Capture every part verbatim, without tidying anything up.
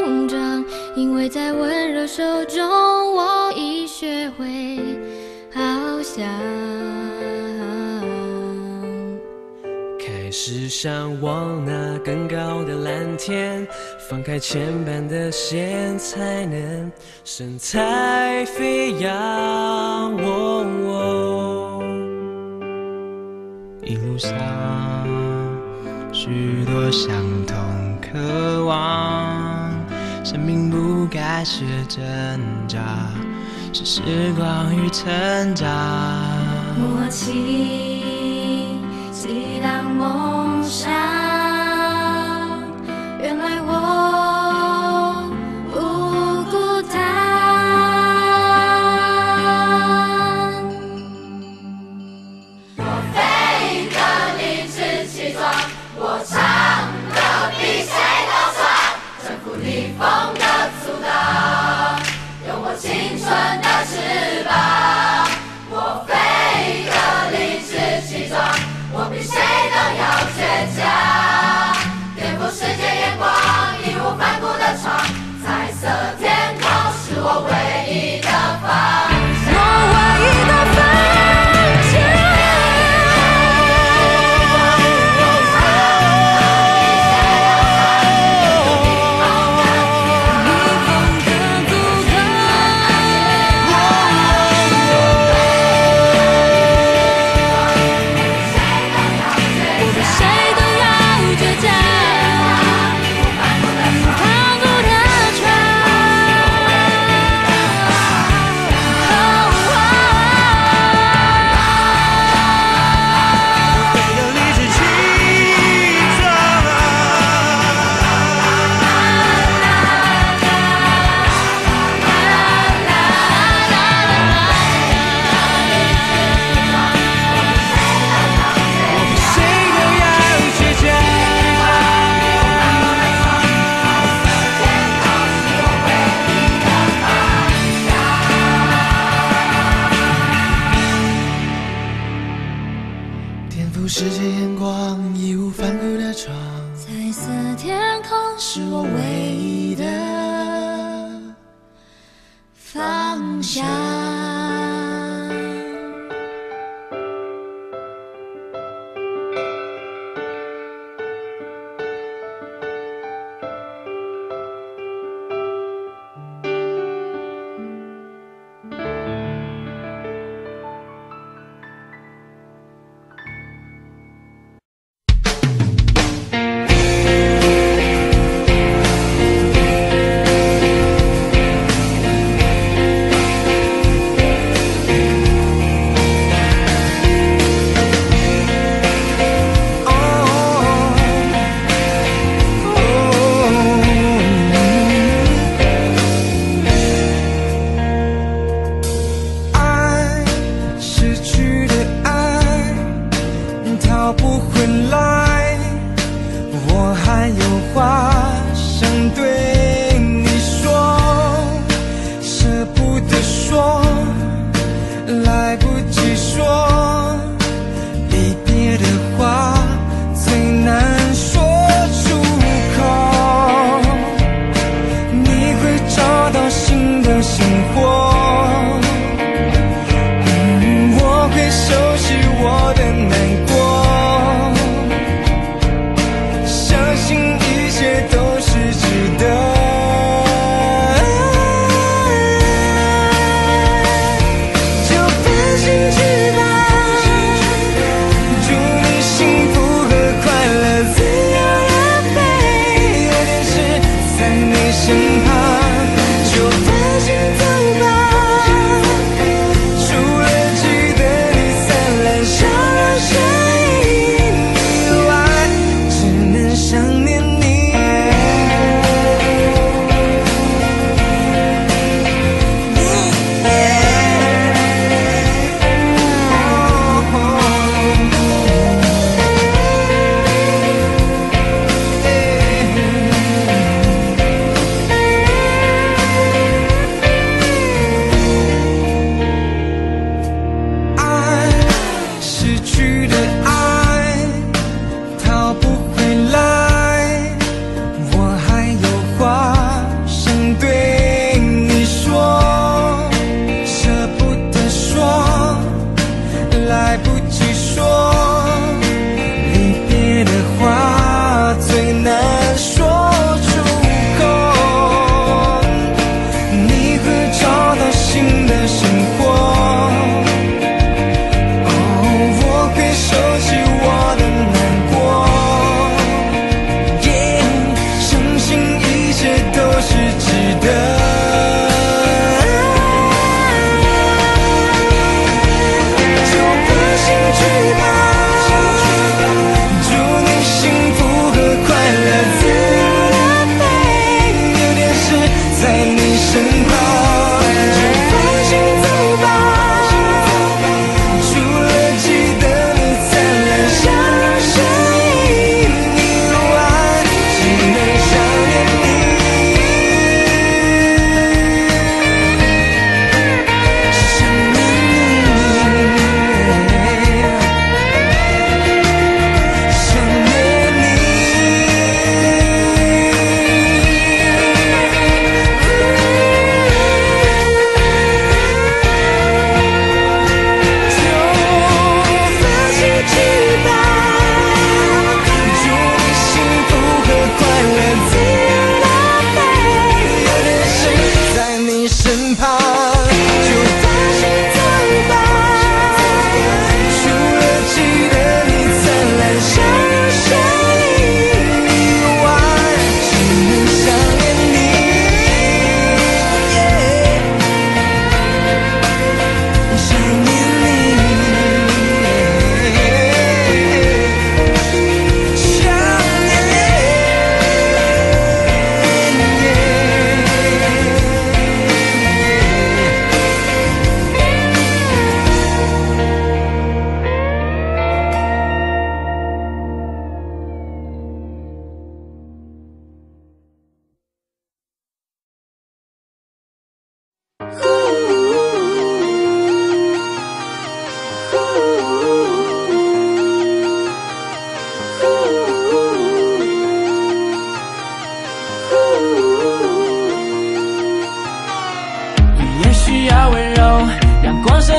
膨胀，因为在温柔手中，我已学会翱翔。 开始向往那更高的蓝天，放开牵绊的线，才能神采飞扬。哦哦、 一路上许多相同渴望，生命不该是挣扎，是时光与成长。 默契激荡梦想，原来我不孤单。 我飞得理直气壮，我唱得比谁都爽，征服逆风的阻挡，用我青春的翅膀。我飞得理直气壮，我比谁都要倔强，颠覆世界眼光，义无反顾的闯，彩色天空是我唯一的方向，我唯一的方向。 世界眼光，义无反顾的闯， 彩色天空是我唯一的方向。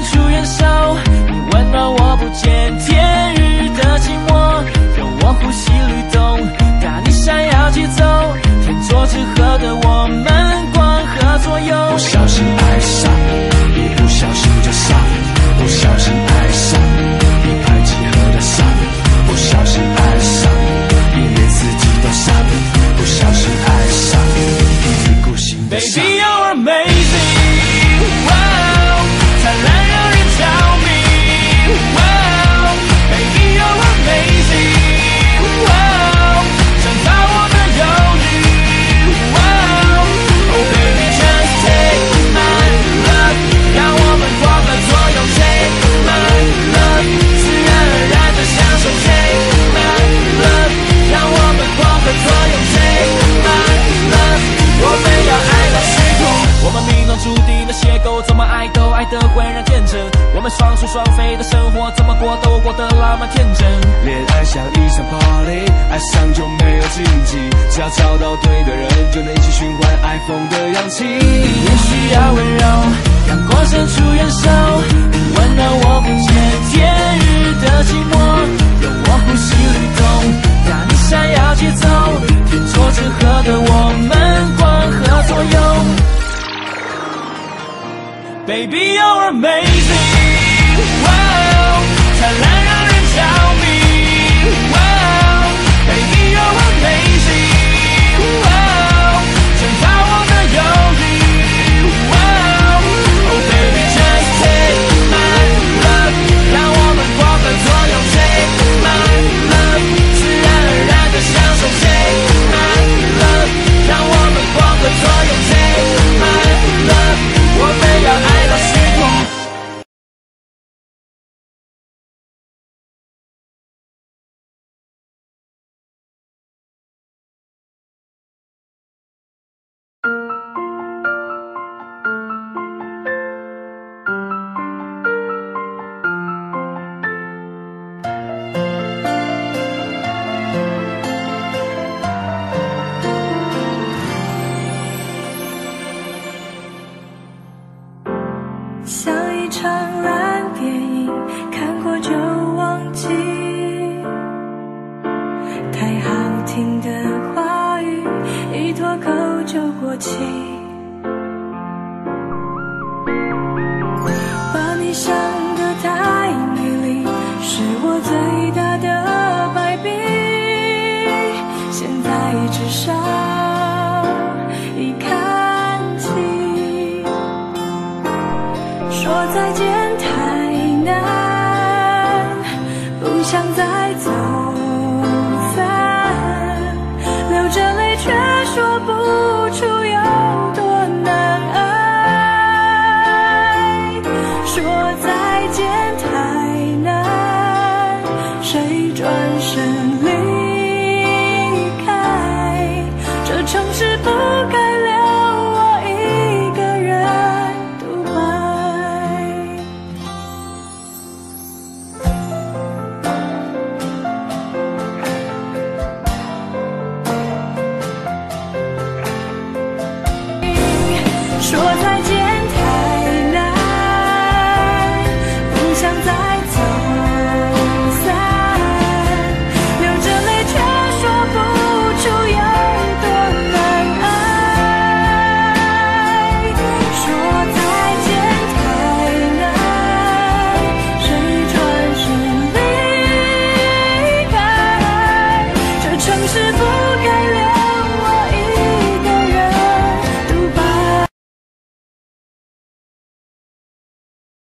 出援手，你温暖我不见天日的寂寞，让我呼吸律动，带你闪耀节奏，天作之合的我们光合作用。 不小心爱上，一不小心就伤，不小心爱上，一拍即合的伤，不小心爱上，一年四季都伤，不小心爱上，一意孤行的伤。 Baby you're amazing， wow， 灿烂让人着迷， wow， Baby you're amazing， wow， 想到我的忧郁， wow， Oh baby just take my love， 让我们光合作用 take my love， 自然而然的享受 take my love， 让我们光合作用 take my love， 我们要爱到虚空，我们命中注定的邂逅，怎么爱都爱得浑然天成，我们双宿双飞的生活，怎么过都过得浪漫天真。 恋爱像一场 party， 爱上就没有禁忌，只要找到对的人，就能一起循环爱风的氧气。 你也需要温柔，阳光伸出援手，温暖我不见天日的寂寞，让我呼吸律动，让你闪耀节奏，天作之合的我们光合作用。Baby you're amazing， wow， 灿烂让人着迷， wow， Baby you're amazing， wow， 想到我的忧郁， wow， Oh baby just take my love， 让我们光合作用 take my love， 自然而然的享受 take my love， 让我们光合作用 take my love， 我们要爱到虚空。 像一场烂电影，看过就忘记。太好听的话语，一脱口就过期。把你想得太美丽，是我最大的败笔。现在至少已看清。说再见。